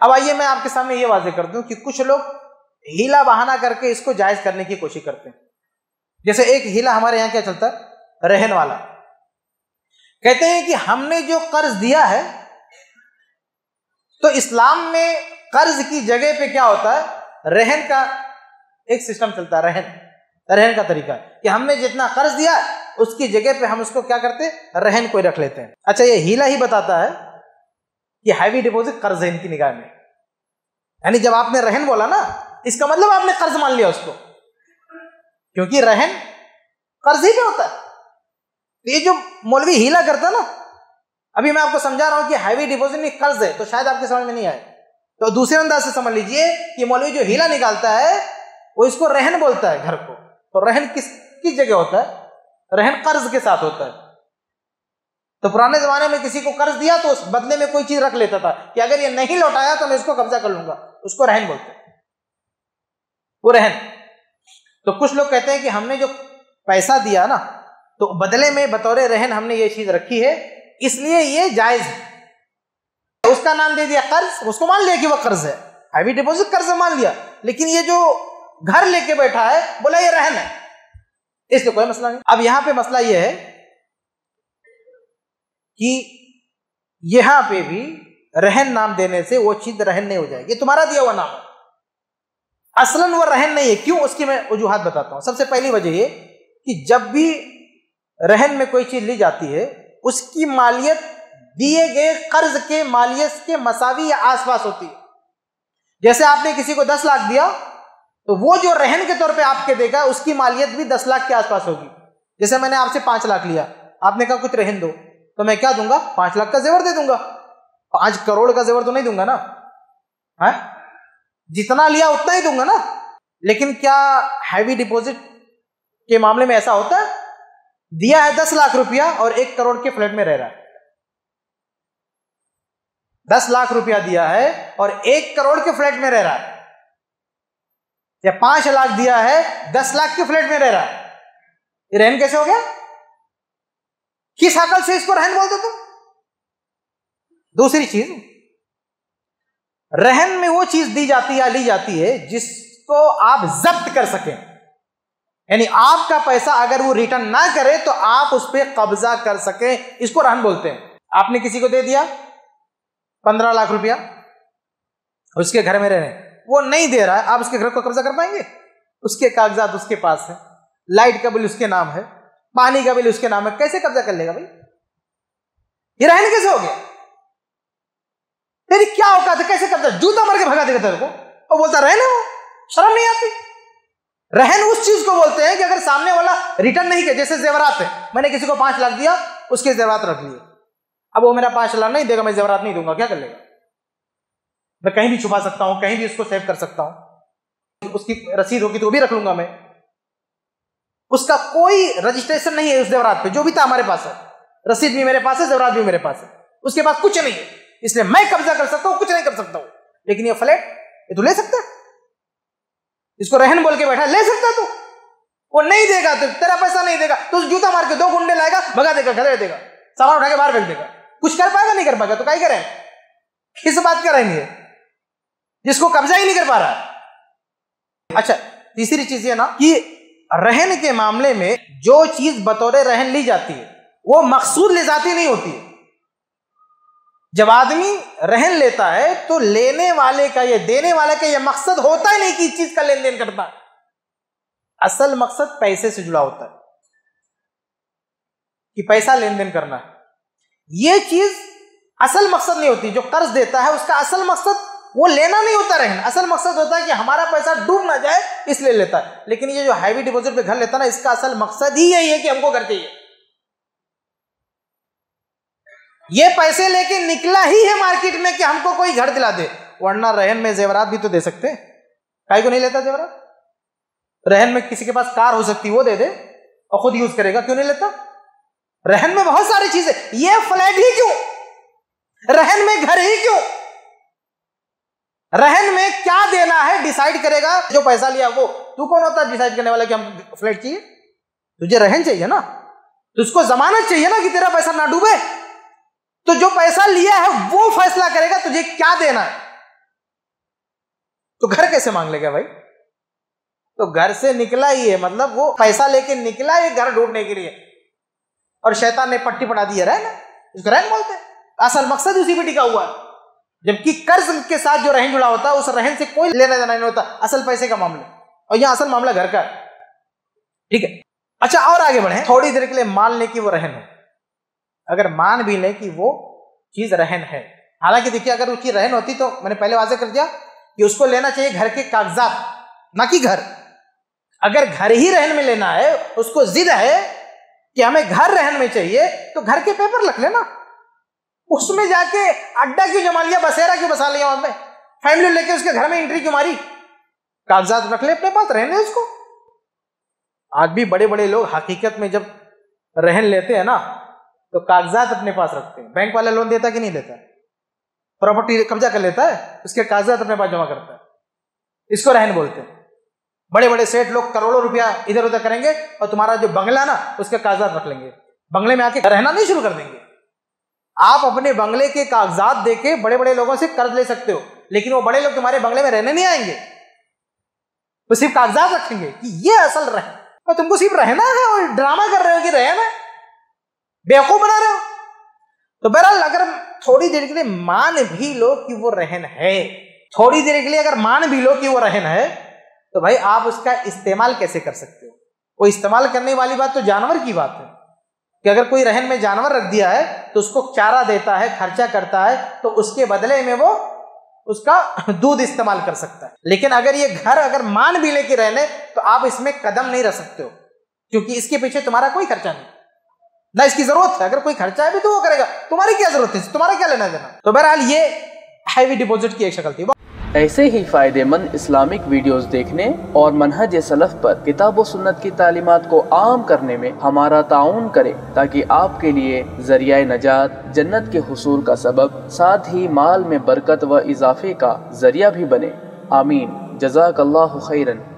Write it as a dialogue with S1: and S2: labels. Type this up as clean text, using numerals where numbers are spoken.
S1: अब आइए मैं आपके सामने ये वाज़ेह कर दूं कि कुछ लोग हीला बहाना करके इसको जायज करने की कोशिश करते हैं। जैसे एक हीला हमारे यहाँ क्या चलता है, रहन वाला। कहते हैं कि हमने जो कर्ज दिया है, तो इस्लाम में कर्ज की जगह पे क्या होता है, रहन का एक सिस्टम चलता है। रहन का तरीका है कि हमने जितना कर्ज दिया उसकी जगह पे हम उसको क्या करते हैं, रहन कोई रख लेते हैं। अच्छा, ये हीला ही बताता है कि हैवी डिपॉजिट कर्ज है इनकी निगाह में। यानी जब आपने रहन बोला ना, इसका मतलब आपने कर्ज मान लिया उसको, क्योंकि रहन कर्ज ही पे होता है। तो ये जो मौलवी हीला करता है ना, अभी मैं आपको समझा रहा हूं कि हैवी डिपॉजिट में कर्ज है, तो शायद आपके समझ में नहीं आए, तो दूसरे अंदाज से समझ लीजिए कि मौलवी जो हीला निकालता है वो इसको रहन बोलता है घर को। तो रहन किस जगह होता है, रहन कर्ज के साथ होता है। तो पुराने जमाने में किसी को कर्ज दिया तो उस बदले में कोई चीज रख लेता था कि अगर ये नहीं लौटाया तो मैं इसको कब्जा कर लूंगा, उसको रहन बोलते हैं, वो रहन। तो कुछ लोग कहते हैं कि हमने जो पैसा दिया ना, तो बदले में बतौर रहन हमने ये चीज रखी है, इसलिए ये जायज है। उसका नाम दे दिया कर्ज, उसको मान लिया कि वह कर्ज है, हैवी डिपॉजिट कर्ज मान लिया, लेकिन ये जो घर लेके बैठा है बोला ये रहन है, इसलिए कोई मसला नहीं। अब यहां पे मसला ये है कि यहां पे भी रहन नाम देने से वो चीज रहन नहीं हो जाएगी, ये तुम्हारा दिया हुआ नाम है, असलन वो रहन नहीं है। क्यों, उसकी मैं वजूहात बताता हूं। सबसे पहली वजह ये कि जब भी रहन में कोई चीज ली जाती है, उसकी मालियत दिए गए कर्ज के मालियत के मसावी या आसपास होती है। जैसे आपने किसी को 10 लाख दिया, तो वो जो रहन के तौर पे आपके देगा उसकी मालियत भी 10 लाख के आसपास होगी। जैसे मैंने आपसे 5 लाख लिया, आपने कहा कुछ रहन दो, तो मैं क्या दूंगा, 5 लाख का जेवर दे दूंगा, 5 करोड़ का जेवर तो नहीं दूंगा ना, है? जितना लिया उतना ही दूंगा ना। लेकिन क्या हैवी डिपॉजिट के मामले में ऐसा होता है? दिया है 10 लाख रुपया और 1 करोड़ के फ्लैट में रह रहा है। 10 लाख रुपया दिया है और 1 करोड़ के फ्लैट में रह रहा है, या 5 लाख दिया है 10 लाख के फ्लैट में रह रहा है, ये रहन कैसे हो गया? किस अकल से इसको रहन बोलते तुम? दूसरी चीज, रहन में वो चीज दी जाती है या ली जाती है जिसको आप जब्त कर सकें, यानी आपका पैसा अगर वो रिटर्न ना करे तो आप उस पर कब्जा कर सकें, इसको रहन बोलते हैं। आपने किसी को दे दिया 15 लाख रुपया, उसके घर में रहने, वो नहीं दे रहा है, आप उसके घर को कब्जा कर पाएंगे? उसके कागजात उसके पास है, लाइट का बिल उसके नाम है, पानी का बिल उसके नाम है, कैसे कब्जा कर लेगा भाई? ये रहन कैसे हो गया? तेरी क्या औकात है, कैसे कब्जा? जूता मार के भगा देगा तेरे को और बोलता रहन है, वो शर्म नहीं आती? रहन उस चीज को बोलते हैं कि अगर सामने वाला रिटर्न नहीं किया, जैसे जेवरात है, मैंने किसी को 5 लाख दिया, उसके जेवरात रख लिए, अब वो मेरा 5 लाख नहीं देगा, मैं जेवरात नहीं दूंगा, क्या कर लेगा? मैं कहीं भी छुपा सकता हूं, कहीं भी उसको सेव कर सकता हूं, उसकी रसीद होगी तो वो भी रख लूंगा मैं, उसका कोई रजिस्ट्रेशन नहीं है उस जेवरात पे, जो भी था हमारे पास है, रसीद भी मेरे पास है, जेवरात भी मेरे पास है, उसके पास कुछ नहीं है, इसलिए मैं कब्जा कर सकता हूं, कुछ नहीं कर सकता हूं। लेकिन ये फ्लैट, ये तो ले सकता है, इसको रहन बोल के बैठा, ले सकता है तू, वो नहीं देगा तो तेरा पैसा नहीं देगा, तो जूता मार के 2 गुंडे लाएगा, भगा देगा, घर देगा, सामान उठा के बाहर फेंक देगा, कुछ कर पाएगा? नहीं कर पाएगा, तो क्या करें? किस बात करेंगे जिसको कब्जा ही नहीं कर पा रहा? अच्छा, तीसरी चीज ये ना कि रहन के मामले में जो चीज बतौर रहन ली जाती है वो मकसूद ले जाती नहीं होती है। जब आदमी रहन लेता है तो लेने वाले का या देने वाले का यह मकसद होता ही नहीं कि इस चीज का लेन देन करता है, असल मकसद पैसे से जुड़ा होता है कि पैसा लेन देन करना है, यह चीज असल मकसद नहीं होती। जो कर्ज देता है उसका असल मकसद वो लेना नहीं होता रहन, असल मकसद होता है कि हमारा पैसा डूब ना जाए इसलिए लेता है। लेकिन ये जो हैवी डिपॉजिट पे घर लेता है ना, इसका असल मकसद ही यही है कि हमको घर चाहिए, ये पैसे लेके निकला ही है मार्केट में कि हमको कोई घर दिला दे, वरना रहन में जेवरात भी तो दे सकते हैं, काहे को नहीं लेता जेवरात? रहन में किसी के पास कार हो सकती है, वो दे दे और खुद यूज करेगा, क्यों नहीं लेता? रहन में बहुत सारी चीजें, ये फ्लैट ही क्यों, रहन में घर ही क्यों? रहन में क्या देना है डिसाइड करेगा जो पैसा लिया वो। तू कौन होता है डिसाइड करने वाला कि हम फ्लैट चाहिए? तुझे रहन चाहिए ना, तो उसको जमानत चाहिए ना कि तेरा पैसा ना डूबे। तो जो पैसा लिया है वो फैसला करेगा तुझे क्या देना है। तो घर कैसे मांग लेगा भाई? तो घर से निकला ही है, मतलब वो पैसा लेके निकला है घर ढूंढने के लिए, और शैतान ने पट्टी पड़ा दी है रहन, इसको रहन बोलते हैं। असल मकसद उसी पे टिका हुआ है, जबकि कर्ज के साथ जो रहन जुड़ा होता है उस रहन से कोई लेना देना नहीं होता, असल पैसे का मामला, और यहां असल मामला घर का है। ठीक है, अच्छा और आगे बढ़े। थोड़ी देर के लिए मान ले कि वो रहन है, अगर मान भी ले कि वो चीज रहन है, हालांकि देखिए अगर उसकी रहन होती तो मैंने पहले वाज़ेह कर दिया कि उसको लेना चाहिए घर के कागजात, ना कि घर। अगर घर ही रहन में लेना है, उसको जिद है कि हमें घर रहन में चाहिए, तो घर के पेपर रख लेना, उसमें जाके अड्डा क्यों जमा लिया, बसेरा क्यों बसा लिया, उसमें फैमिली लेके उसके घर में एंट्री क्यों मारी? कागजात रख ले अपने पास, रहने उसको। आज भी बड़े बड़े लोग हकीकत में जब रहन लेते हैं ना तो कागजात अपने पास रखते हैं। बैंक वाला लोन देता कि नहीं देता? प्रॉपर्टी कब्जा कर लेता है, उसके कागजात अपने पास जमा करता है, इसको रहन बोलते हैं। बड़े बड़े सेठ लोग करोड़ों रुपया इधर उधर करेंगे और तुम्हारा जो बंगला ना उसके कागजात रख लेंगे, बंगले में आके रहना नहीं शुरू कर देंगे। आप अपने बंगले के कागजात देके बड़े बड़े लोगों से कर्ज ले सकते हो, लेकिन वो बड़े लोग तुम्हारे बंगले में रहने नहीं आएंगे, वो सिर्फ कागजात रखेंगे कि ये असल रहन, और तुमको सिर्फ रहना है और ड्रामा कर रहे हो कि रहना, बेवकूफ बना रहे हो। तो बहरहाल अगर थोड़ी देर के लिए मान भी लो कि वो रहन है, थोड़ी देर के लिए अगर मान भी लो कि वो रहन है, तो भाई आप उसका इस्तेमाल कैसे कर सकते हो? वो इस्तेमाल करने वाली बात तो जानवर की बात है कि अगर कोई रहन में जानवर रख दिया है तो उसको चारा देता है, खर्चा करता है, तो उसके बदले में वो उसका दूध इस्तेमाल कर सकता है। लेकिन अगर ये घर अगर मान भी लेके रहने, तो आप इसमें कदम नहीं रख सकते हो, क्योंकि इसके पीछे तुम्हारा कोई खर्चा नहीं, ना इसकी जरूरत है। अगर कोई खर्चा है भी तो वो करेगा, तुम्हारी क्या जरूरत है, तुम्हारा क्या लेना देना। तो बहरहाल ये हैवी डिपॉजिट की एक शक्ल थी।
S2: ऐसे ही फ़ायदेमंद इस्लामिक वीडियोस देखने और मनहज सलफ़ पर किताब व सुन्नत की तालीमात को आम करने में हमारा ताउन करें, ताकि आपके लिए ज़रिया नजात, जन्नत के हुसूल का सबब, साथ ही माल में बरकत व इजाफे का ज़रिया भी बने। आमीन। जज़ाकल्लाहु खैरन।